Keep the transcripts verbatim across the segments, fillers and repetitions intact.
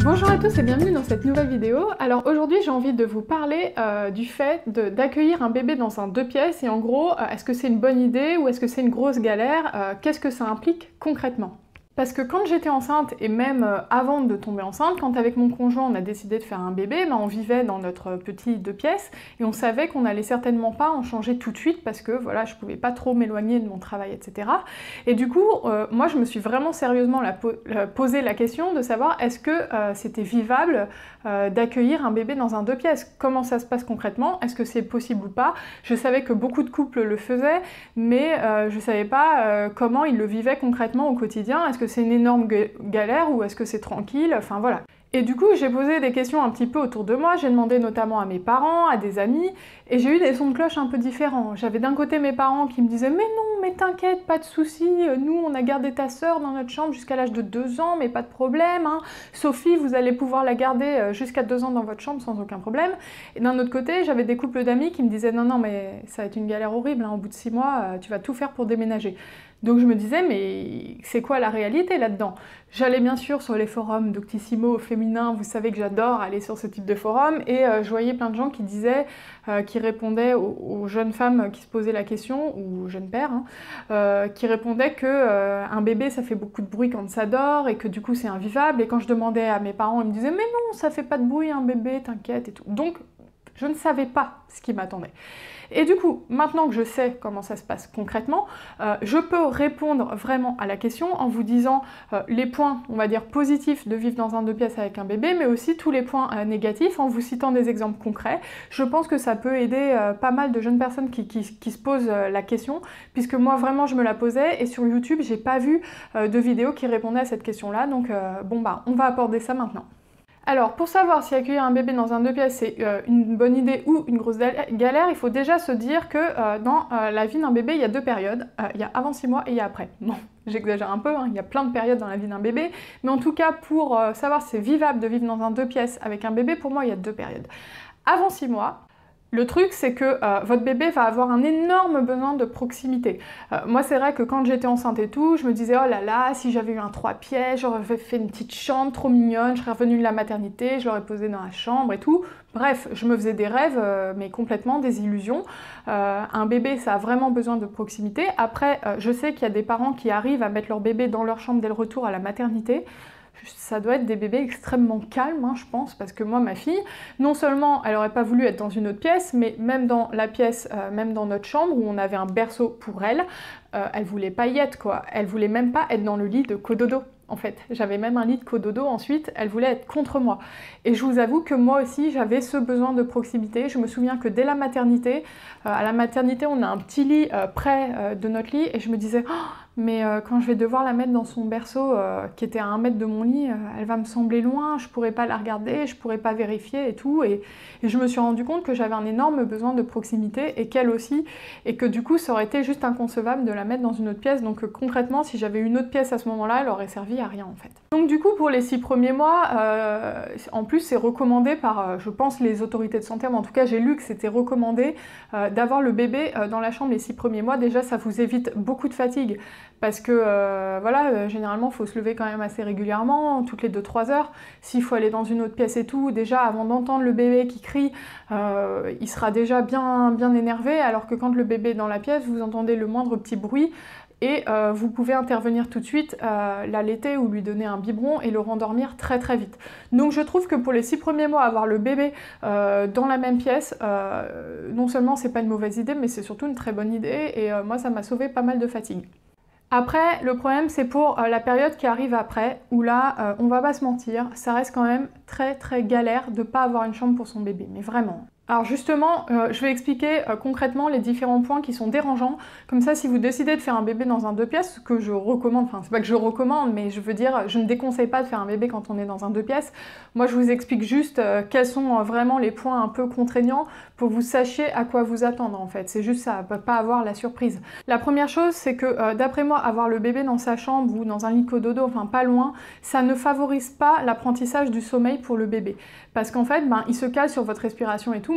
Bonjour à tous et bienvenue dans cette nouvelle vidéo. Alors aujourd'hui j'ai envie de vous parler euh, du fait d'accueillir un bébé dans un deux pièces et en gros, euh, est-ce que c'est une bonne idée ou est-ce que c'est une grosse galère? euh, Qu'est-ce que ça implique concrètement? Parce que quand j'étais enceinte, et même avant de tomber enceinte, quand avec mon conjoint on a décidé de faire un bébé, ben on vivait dans notre petit deux pièces et on savait qu'on allait certainement pas en changer tout de suite parce que voilà, je pouvais pas trop m'éloigner de mon travail, et cetera. Et du coup, euh, moi je me suis vraiment sérieusement la po la, posé la question de savoir est-ce que euh, c'était vivable euh, d'accueillir un bébé dans un deux pièces? Comment ça se passe concrètement? Est-ce que c'est possible ou pas? Je savais que beaucoup de couples le faisaient, mais euh, je savais pas euh, comment ils le vivaient concrètement au quotidien. Est-ce que c'est une énorme galère ou est-ce que c'est tranquille? Enfin voilà. Et du coup, j'ai posé des questions un petit peu autour de moi, j'ai demandé notamment à mes parents, à des amis, et j'ai eu des sons de cloche un peu différents. J'avais d'un côté mes parents qui me disaient « Mais non, mais t'inquiète, pas de souci, nous on a gardé ta sœur dans notre chambre jusqu'à l'âge de deux ans, mais pas de problème, hein. Sophie, vous allez pouvoir la garder jusqu'à deux ans dans votre chambre sans aucun problème. » Et d'un autre côté, j'avais des couples d'amis qui me disaient « Non, non, mais ça va être une galère horrible, hein. Au bout de six mois, tu vas tout faire pour déménager. » Donc je me disais, mais c'est quoi la réalité là-dedans? J'allais bien sûr sur les forums Doctissimo féminin, vous savez que j'adore aller sur ce type de forum, et euh, je voyais plein de gens qui disaient, euh, qui répondaient aux, aux jeunes femmes qui se posaient la question, ou aux jeunes pères, hein, euh, qui répondaient que euh, un bébé ça fait beaucoup de bruit quand ça dort, et que du coup c'est invivable, et quand je demandais à mes parents, ils me disaient, mais non, ça fait pas de bruit un bébé, t'inquiète, et tout. Donc je ne savais pas ce qui m'attendait. Et du coup, maintenant que je sais comment ça se passe concrètement, euh, je peux répondre vraiment à la question en vous disant euh, les points, on va dire, positifs de vivre dans un deux pièces avec un bébé, mais aussi tous les points euh, négatifs en vous citant des exemples concrets. Je pense que ça peut aider euh, pas mal de jeunes personnes qui, qui, qui se posent euh, la question, puisque moi vraiment je me la posais, et sur YouTube, j'ai pas vu euh, de vidéo qui répondait à cette question-là, donc euh, bon bah, on va aborder ça maintenant. Alors, pour savoir si accueillir un bébé dans un deux pièces c'est euh, une bonne idée ou une grosse galère, il faut déjà se dire que euh, dans euh, la vie d'un bébé, il y a deux périodes. Euh, il y a avant six mois et il y a après. Bon, j'exagère un peu, hein, il y a plein de périodes dans la vie d'un bébé, mais en tout cas, pour euh, savoir si c'est vivable de vivre dans un deux pièces avec un bébé, pour moi, il y a deux périodes. Avant six mois, le truc, c'est que euh, votre bébé va avoir un énorme besoin de proximité. Euh, moi, c'est vrai que quand j'étais enceinte et tout, je me disais, oh là là, si j'avais eu un trois pièces, j'aurais fait une petite chambre trop mignonne, je serais revenue de la maternité, je l'aurais posé dans la chambre et tout. Bref, je me faisais des rêves, euh, mais complètement des illusions. Euh, un bébé, ça a vraiment besoin de proximité. Après, euh, je sais qu'il y a des parents qui arrivent à mettre leur bébé dans leur chambre dès le retour à la maternité. Ça doit être des bébés extrêmement calmes, hein, je pense, parce que moi, ma fille, non seulement elle n'aurait pas voulu être dans une autre pièce, mais même dans la pièce, euh, même dans notre chambre, où on avait un berceau pour elle, euh, elle voulait pas y être, quoi. Elle voulait même pas être dans le lit de cododo, en fait. J'avais même un lit de cododo ensuite, elle voulait être contre moi. Et je vous avoue que moi aussi, j'avais ce besoin de proximité. Je me souviens que dès la maternité, euh, à la maternité, on a un petit lit euh, près euh, de notre lit, et je me disais, oh, mais euh, quand je vais devoir la mettre dans son berceau, euh, qui était à un mètre de mon lit, euh, elle va me sembler loin, je pourrais pas la regarder, je pourrais pas vérifier et tout. Et, et je me suis rendu compte que j'avais un énorme besoin de proximité, et qu'elle aussi, et que du coup, ça aurait été juste inconcevable de la mettre dans une autre pièce. Donc euh, concrètement, si j'avais une autre pièce à ce moment-là, elle aurait servi à rien en fait. Donc du coup, pour les six premiers mois, euh, en plus, c'est recommandé par, euh, je pense, les autorités de santé, mais en tout cas, j'ai lu que c'était recommandé euh, d'avoir le bébé euh, dans la chambre les six premiers mois. Déjà, ça vous évite beaucoup de fatigue. Parce que, euh, voilà, euh, généralement, il faut se lever quand même assez régulièrement, toutes les deux trois heures. S'il faut aller dans une autre pièce et tout, déjà, avant d'entendre le bébé qui crie, euh, il sera déjà bien, bien énervé, alors que quand le bébé est dans la pièce, vous entendez le moindre petit bruit, et euh, vous pouvez intervenir tout de suite, euh, l'allaiter ou lui donner un biberon et le rendormir très très vite. Donc je trouve que pour les six premiers mois, avoir le bébé euh, dans la même pièce, euh, non seulement c'est pas une mauvaise idée, mais c'est surtout une très bonne idée, et euh, moi ça m'a sauvé pas mal de fatigue. Après, le problème c'est pour euh, la période qui arrive après, où là, euh, on va pas se mentir, ça reste quand même très très galère de pas avoir une chambre pour son bébé, mais vraiment. Alors justement, euh, je vais expliquer euh, concrètement les différents points qui sont dérangeants, comme ça si vous décidez de faire un bébé dans un deux pièces, ce que je recommande, enfin c'est pas que je recommande, mais je veux dire, je ne déconseille pas de faire un bébé quand on est dans un deux pièces. Moi je vous explique juste euh, quels sont euh, vraiment les points un peu contraignants pour que vous sachiez à quoi vous attendre en fait, c'est juste ça, pas avoir la surprise. La première chose, c'est que euh, d'après moi, avoir le bébé dans sa chambre ou dans un lit cododo, enfin pas loin, ça ne favorise pas l'apprentissage du sommeil pour le bébé. Parce qu'en fait, ben, il se cale sur votre respiration et tout,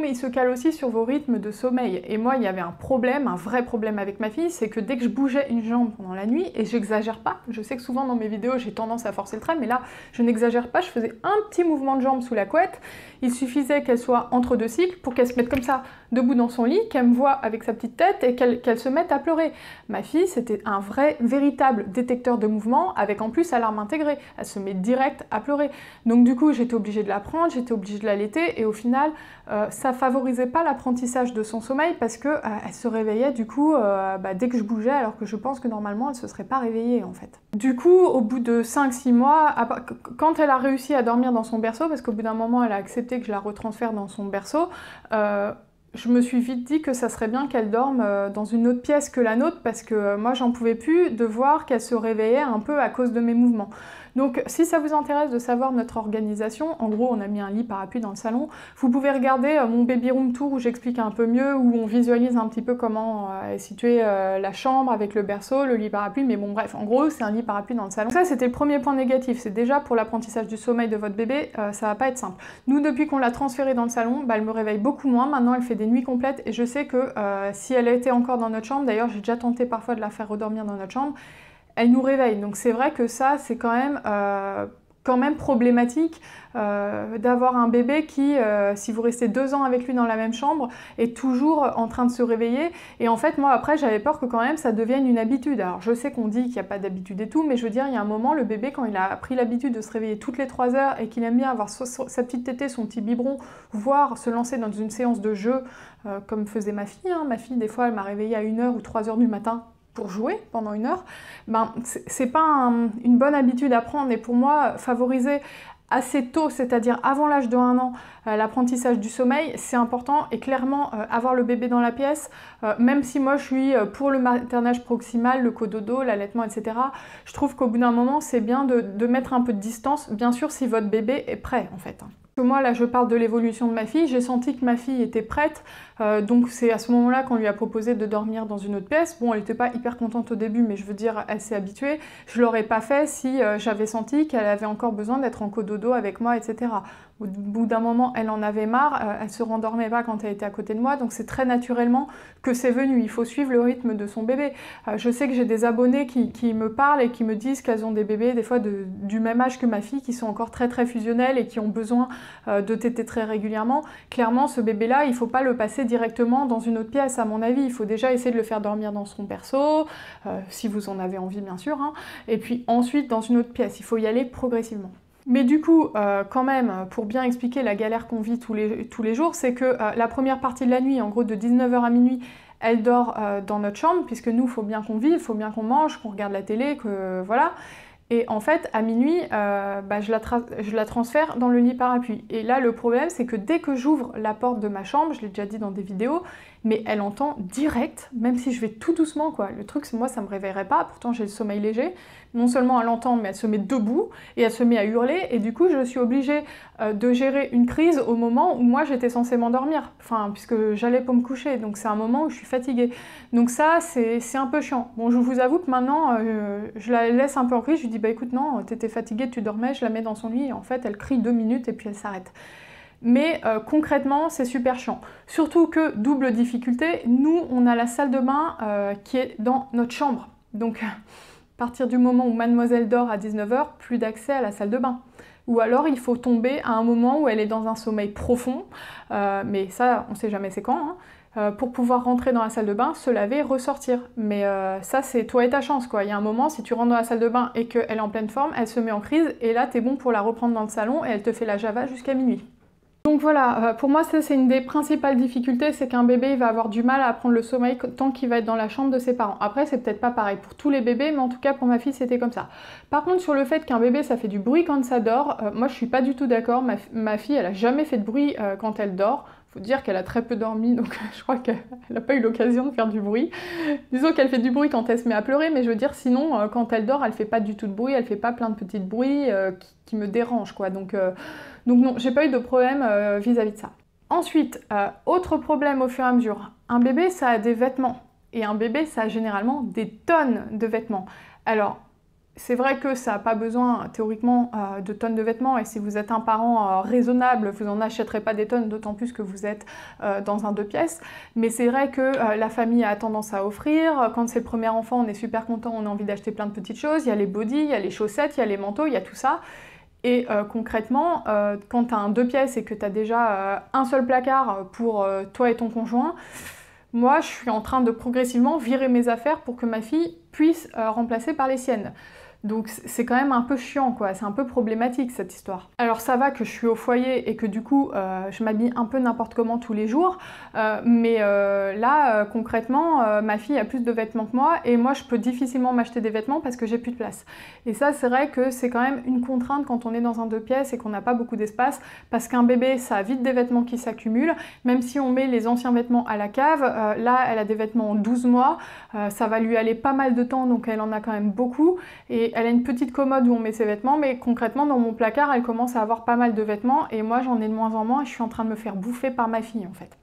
mais il se cale aussi sur vos rythmes de sommeil. Et moi, il y avait un problème, un vrai problème avec ma fille, c'est que dès que je bougeais une jambe pendant la nuit, et j'exagère pas, je sais que souvent dans mes vidéos, j'ai tendance à forcer le trait, mais là, je n'exagère pas, je faisais un petit mouvement de jambe sous la couette, il suffisait qu'elle soit entre deux cycles pour qu'elle se mette comme ça, debout dans son lit, qu'elle me voie avec sa petite tête et qu'elle qu'elle se mette à pleurer. Ma fille, c'était un vrai, véritable détecteur de mouvement, avec en plus alarme intégrée. Elle se met direct à pleurer. Donc du coup, j'étais obligée de la prendre, j'étais obligée de l'allaiter, et au final, euh, ça favorisait pas l'apprentissage de son sommeil parce que euh, elle se réveillait du coup euh, bah, dès que je bougeais, alors que je pense que normalement, elle se serait pas réveillée en fait. Du coup, au bout de cinq six mois, quand elle a réussi à dormir dans son berceau, parce qu'au bout d'un moment, elle a accepté que je la retransfère dans son berceau, euh, je me suis vite dit que ça serait bien qu'elle dorme dans une autre pièce que la nôtre, parce que moi j'en pouvais plus de voir qu'elle se réveillait un peu à cause de mes mouvements. Donc si ça vous intéresse de savoir notre organisation, en gros on a mis un lit parapluie dans le salon, vous pouvez regarder mon baby room tour où j'explique un peu mieux, où on visualise un petit peu comment est située la chambre avec le berceau, le lit parapluie, mais bon bref, en gros c'est un lit parapluie dans le salon. Donc ça c'était le premier point négatif, c'est déjà pour l'apprentissage du sommeil de votre bébé, euh, ça va pas être simple. Nous depuis qu'on l'a transférée dans le salon, bah, elle me réveille beaucoup moins, maintenant elle fait des nuits complètes, et je sais que euh, si elle était encore dans notre chambre, d'ailleurs j'ai déjà tenté parfois de la faire redormir dans notre chambre, elle nous réveille. Donc c'est vrai que ça, c'est quand même, euh, quand même problématique euh, d'avoir un bébé qui, euh, si vous restez deux ans avec lui dans la même chambre, est toujours en train de se réveiller. Et en fait, moi, après, j'avais peur que quand même ça devienne une habitude. Alors je sais qu'on dit qu'il n'y a pas d'habitude et tout, mais je veux dire, il y a un moment, le bébé, quand il a pris l'habitude de se réveiller toutes les trois heures et qu'il aime bien avoir sa petite tétée, son petit biberon, voire se lancer dans une séance de jeu, euh, comme faisait ma fille. Hein. Ma fille, des fois, elle m'a réveillée à une heure ou trois heures du matin pour jouer pendant une heure, ben, c'est pas un, une bonne habitude à prendre. Et pour moi, favoriser assez tôt, c'est-à-dire avant l'âge de un an, euh, l'apprentissage du sommeil, c'est important. Et clairement, euh, avoir le bébé dans la pièce, euh, même si moi je suis pour le maternage proximal, le cododo, l'allaitement, et cetera, je trouve qu'au bout d'un moment, c'est bien de, de mettre un peu de distance, bien sûr si votre bébé est prêt en fait. Moi là je parle de l'évolution de ma fille, j'ai senti que ma fille était prête, euh, donc c'est à ce moment-là qu'on lui a proposé de dormir dans une autre pièce. Bon, elle n'était pas hyper contente au début, mais je veux dire, elle s'est habituée. Je l'aurais pas fait si euh, j'avais senti qu'elle avait encore besoin d'être en cododo avec moi, et cetera. Au bout d'un moment, elle en avait marre, euh, elle se rendormait pas quand elle était à côté de moi, donc c'est très naturellement que c'est venu. Il faut suivre le rythme de son bébé. Euh, je sais que j'ai des abonnés qui, qui me parlent et qui me disent qu'elles ont des bébés, des fois de, du même âge que ma fille, qui sont encore très très fusionnels et qui ont besoin euh, de téter très régulièrement. Clairement, ce bébé-là, il faut pas le passer directement dans une autre pièce, à mon avis. Il faut déjà essayer de le faire dormir dans son berceau, euh, si vous en avez envie, bien sûr, hein. Et puis ensuite dans une autre pièce. Il faut y aller progressivement. Mais du coup, euh, quand même, pour bien expliquer la galère qu'on vit tous les, tous les jours, c'est que euh, la première partie de la nuit, en gros de dix-neuf heures à minuit, elle dort euh, dans notre chambre, puisque nous, il faut bien qu'on vive, il faut bien qu'on mange, qu'on regarde la télé, que voilà. Et en fait, à minuit, euh, bah, je, la je la transfère dans le lit parapluie. Et là, le problème, c'est que dès que j'ouvre la porte de ma chambre, je l'ai déjà dit dans des vidéos, mais elle entend direct, même si je vais tout doucement, quoi. Le truc, c'est moi, ça me réveillerait pas, pourtant j'ai le sommeil léger. Non seulement elle entend, mais elle se met debout, et elle se met à hurler, et du coup, je suis obligée euh, de gérer une crise au moment où moi, j'étais censée m'endormir, enfin, puisque j'allais pour me coucher, donc c'est un moment où je suis fatiguée. Donc ça, c'est un peu chiant. Bon, je vous avoue que maintenant, euh, je la laisse un peu en crise, je lui dis, bah écoute, non, t'étais fatiguée, tu dormais, je la mets dans son lit, et en fait, elle crie deux minutes, et puis elle s'arrête. Mais euh, concrètement, c'est super chiant. Surtout que, double difficulté, nous, on a la salle de bain euh, qui est dans notre chambre. Donc, à partir du moment où mademoiselle dort à dix-neuf heures, plus d'accès à la salle de bain. Ou alors, il faut tomber à un moment où elle est dans un sommeil profond, euh, mais ça, on sait jamais c'est quand, hein, euh, pour pouvoir rentrer dans la salle de bain, se laver, ressortir. Mais euh, ça, c'est toi et ta chance, quoi. Il y a un moment, si tu rentres dans la salle de bain et qu'elle est en pleine forme, elle se met en crise, et là, t'es bon pour la reprendre dans le salon, et elle te fait la java jusqu'à minuit. Donc voilà, pour moi ça c'est une des principales difficultés, c'est qu'un bébé il va avoir du mal à prendre le sommeil tant qu'il va être dans la chambre de ses parents. Après c'est peut-être pas pareil pour tous les bébés, mais en tout cas pour ma fille c'était comme ça. Par contre sur le fait qu'un bébé ça fait du bruit quand ça dort, euh, moi je suis pas du tout d'accord, ma, ma fille elle a jamais fait de bruit euh, quand elle dort. Faut dire qu'elle a très peu dormi, donc je crois qu'elle n'a pas eu l'occasion de faire du bruit. Disons qu'elle fait du bruit quand elle se met à pleurer, mais je veux dire, sinon, euh, quand elle dort, elle fait pas du tout de bruit, elle fait pas plein de petits bruits euh, qui, qui me dérangent, quoi. Donc, euh, donc non, j'ai pas eu de problème euh, vis-à-vis de ça. Ensuite, euh, autre problème au fur et à mesure, un bébé, ça a des vêtements. Et un bébé, ça a généralement des tonnes de vêtements. Alors, C'est vrai que ça n'a pas besoin, théoriquement, euh, de tonnes de vêtements, et si vous êtes un parent euh, raisonnable, vous n'en achèterez pas des tonnes, d'autant plus que vous êtes euh, dans un deux pièces. Mais c'est vrai que euh, la famille a tendance à offrir. Quand c'est le premier enfant, on est super content, on a envie d'acheter plein de petites choses. Il y a les bodys, il y a les chaussettes, il y a les manteaux, il y a tout ça. Et euh, concrètement, euh, quand tu as un deux pièces et que tu as déjà euh, un seul placard pour euh, toi et ton conjoint, moi, je suis en train de progressivement virer mes affaires pour que ma fille puisse euh, remplacer par les siennes. Donc c'est quand même un peu chiant, quoi. C'est un peu problématique, cette histoire. Alors ça va que je suis au foyer et que du coup, euh, je m'habille un peu n'importe comment tous les jours, euh, mais euh, là, euh, concrètement, euh, ma fille a plus de vêtements que moi, et moi, je peux difficilement m'acheter des vêtements parce que j'ai plus de place. Et ça, c'est vrai que c'est quand même une contrainte quand on est dans un deux pièces et qu'on n'a pas beaucoup d'espace, parce qu'un bébé, ça a vite des vêtements qui s'accumulent. Même si on met les anciens vêtements à la cave, euh, là, elle a des vêtements en douze mois, euh, ça va lui aller pas mal de temps, donc elle en a quand même beaucoup. Et elle a une petite commode où on met ses vêtements, mais concrètement dans mon placard elle commence à avoir pas mal de vêtements, et moi j'en ai de moins en moins et je suis en train de me faire bouffer par ma fille en fait.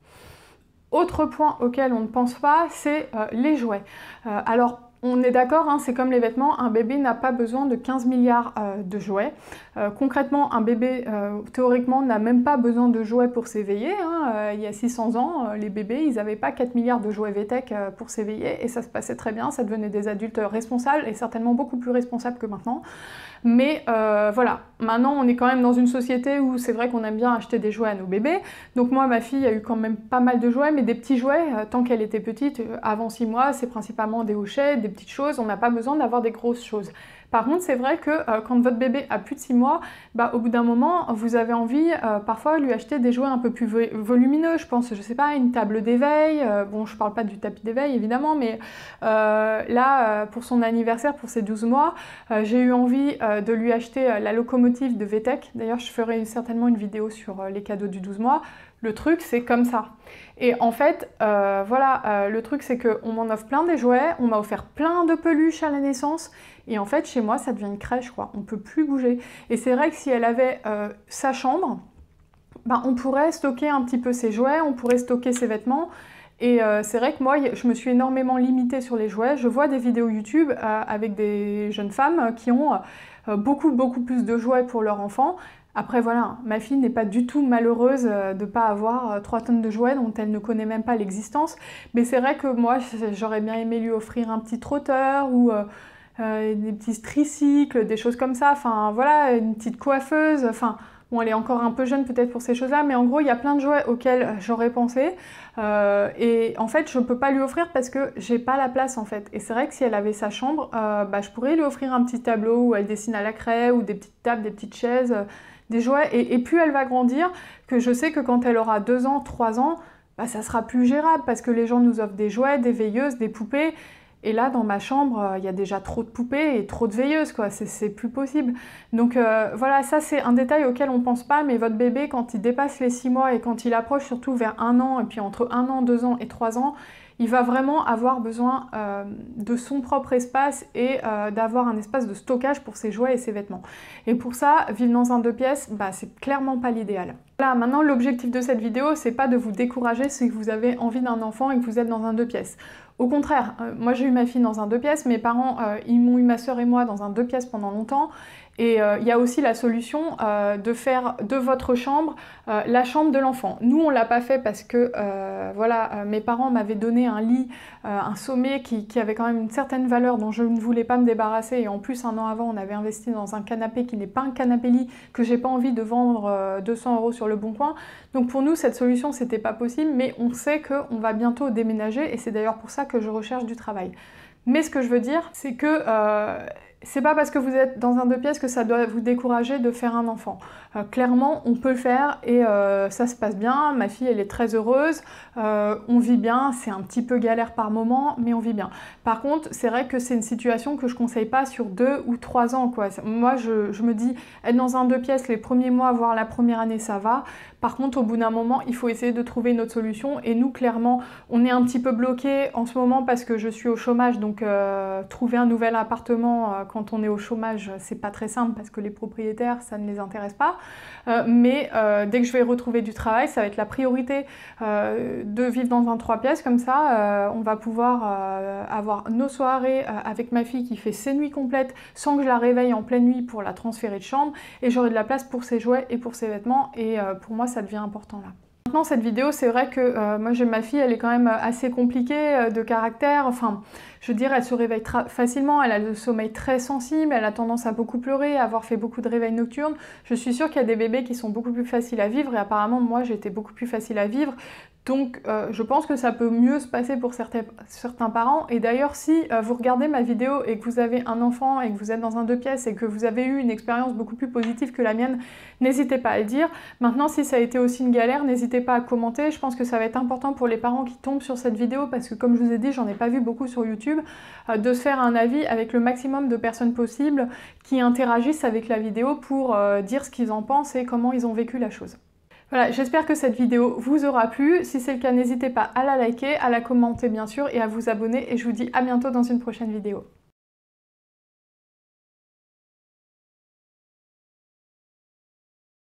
Autre point auquel on ne pense pas, c'est euh, les jouets. Euh, alors on est d'accord, hein, c'est comme les vêtements, un bébé n'a pas besoin de quinze milliards euh, de jouets. Euh, concrètement, un bébé, euh, théoriquement, n'a même pas besoin de jouets pour s'éveiller. Hein. Euh, il y a six cents ans, euh, les bébés, ils n'avaient pas quatre milliards de jouets V T E C euh, pour s'éveiller, et ça se passait très bien, ça devenait des adultes responsables, et certainement beaucoup plus responsables que maintenant. Mais euh, voilà, maintenant on est quand même dans une société où c'est vrai qu'on aime bien acheter des jouets à nos bébés. Donc moi, ma fille a eu quand même pas mal de jouets, mais des petits jouets, euh, tant qu'elle était petite, euh, avant six mois, c'est principalement des hochets, des petites choses, on n'a pas besoin d'avoir des grosses choses. Par contre, c'est vrai que euh, quand votre bébé a plus de six mois, bah, au bout d'un moment, vous avez envie euh, parfois lui acheter des jouets un peu plus volumineux. Je pense, je sais pas, une table d'éveil. Euh, bon, je parle pas du tapis d'éveil évidemment, mais euh, là, euh, pour son anniversaire, pour ses douze mois, euh, j'ai eu envie euh, de lui acheter euh, la locomotive de V T E C. D'ailleurs, je ferai certainement une vidéo sur euh, les cadeaux du douze mois. Le truc, c'est comme ça. Et en fait, euh, voilà, euh, le truc, c'est qu'on m'en offre plein des jouets, on m'a offert plein de peluches à la naissance, et en fait, chez moi, ça devient une crèche, quoi. On peut plus bouger. Et c'est vrai que si elle avait euh, sa chambre, ben, on pourrait stocker un petit peu ses jouets, on pourrait stocker ses vêtements. Et euh, c'est vrai que moi, je me suis énormément limitée sur les jouets. Je vois des vidéos YouTube euh, avec des jeunes femmes qui ont euh, beaucoup, beaucoup plus de jouets pour leurs enfants. Après voilà, ma fille n'est pas du tout malheureuse de ne pas avoir trois tonnes de jouets dont elle ne connaît même pas l'existence, mais c'est vrai que moi j'aurais bien aimé lui offrir un petit trotteur ou euh, euh, des petits tricycles, des choses comme ça, enfin voilà, une petite coiffeuse, enfin bon, elle est encore un peu jeune peut-être pour ces choses-là, mais en gros il y a plein de jouets auxquels j'aurais pensé, euh, et en fait je ne peux pas lui offrir parce que j'ai pas la place en fait. Et c'est vrai que si elle avait sa chambre, euh, bah, je pourrais lui offrir un petit tableau où elle dessine à la craie, ou des petites tables, des petites chaises, euh, des jouets, et, et plus elle va grandir, que je sais que quand elle aura deux ans, trois ans, bah, ça sera plus gérable, parce que les gens nous offrent des jouets, des veilleuses, des poupées, et là dans ma chambre, il y a déjà trop de poupées et trop de veilleuses, quoi, c'est plus possible. Donc euh, voilà, ça c'est un détail auquel on pense pas, mais votre bébé, quand il dépasse les six mois et quand il approche surtout vers un an, et puis entre un an, deux ans et trois ans, il va vraiment avoir besoin euh, de son propre espace et euh, d'avoir un espace de stockage pour ses jouets et ses vêtements. Et pour ça, vivre dans un deux pièces, bah, c'est clairement pas l'idéal. Voilà, maintenant l'objectif de cette vidéo, c'est pas de vous décourager si vous avez envie d'un enfant et que vous êtes dans un deux pièces. Au contraire, euh, moi j'ai eu ma fille dans un deux pièces, mes parents, euh, ils m'ont eu ma soeur et moi dans un deux pièces pendant longtemps. Et il euh, y a aussi la solution euh, de faire de votre chambre euh, la chambre de l'enfant. Nous, on ne l'a pas fait parce que euh, voilà, euh, mes parents m'avaient donné un lit, euh, un sommet qui, qui avait quand même une certaine valeur dont je ne voulais pas me débarrasser. Et en plus, un an avant, on avait investi dans un canapé qui n'est pas un canapé-lit, que j'ai pas envie de vendre euh, deux cents euros sur le bon coin. Donc pour nous, cette solution, c'était pas possible, mais on sait qu'on va bientôt déménager, et c'est d'ailleurs pour ça que je recherche du travail. Mais ce que je veux dire, c'est que euh, c'est pas parce que vous êtes dans un deux pièces que ça doit vous décourager de faire un enfant. Euh, clairement, on peut le faire et euh, ça se passe bien. Ma fille, elle est très heureuse. Euh, on vit bien. C'est un petit peu galère par moment, mais on vit bien. Par contre, c'est vrai que c'est une situation que je conseille pas sur deux ou trois ans, quoi. Moi, je, je me dis, être dans un deux pièces les premiers mois, voire la première année, ça va. Par contre, au bout d'un moment, il faut essayer de trouver une autre solution. Et nous, clairement, on est un petit peu bloqués en ce moment parce que je suis au chômage. Donc, euh, trouver un nouvel appartement euh, quand on est au chômage, c'est pas très simple parce que les propriétaires, ça ne les intéresse pas. Euh, mais euh, dès que je vais retrouver du travail, ça va être la priorité euh, de vivre dans un trois pièces. Comme ça, euh, on va pouvoir euh, avoir nos soirées euh, avec ma fille qui fait ses nuits complètes sans que je la réveille en pleine nuit pour la transférer de chambre. Et j'aurai de la place pour ses jouets et pour ses vêtements. Et euh, pour moi, ça devient important là. Maintenant, cette vidéo, c'est vrai que euh, moi j'ai ma fille, elle est quand même assez compliquée euh, de caractère, enfin, je veux dire, elle se réveille facilement, elle a le sommeil très sensible, elle a tendance à beaucoup pleurer, à avoir fait beaucoup de réveils nocturnes. Je suis sûre qu'il y a des bébés qui sont beaucoup plus faciles à vivre et apparemment, moi, j'ai été beaucoup plus facile à vivre. Donc euh, je pense que ça peut mieux se passer pour certains, certains parents. Et d'ailleurs, si euh, vous regardez ma vidéo et que vous avez un enfant et que vous êtes dans un deux pièces et que vous avez eu une expérience beaucoup plus positive que la mienne, n'hésitez pas à le dire. Maintenant, si ça a été aussi une galère, n'hésitez pas à commenter. Je pense que ça va être important pour les parents qui tombent sur cette vidéo parce que comme je vous ai dit, j'en ai pas vu beaucoup sur YouTube, euh, de se faire un avis avec le maximum de personnes possibles qui interagissent avec la vidéo pour euh, dire ce qu'ils en pensent et comment ils ont vécu la chose. Voilà, j'espère que cette vidéo vous aura plu. Si c'est le cas, n'hésitez pas à la liker, à la commenter bien sûr et à vous abonner. Et je vous dis à bientôt dans une prochaine vidéo.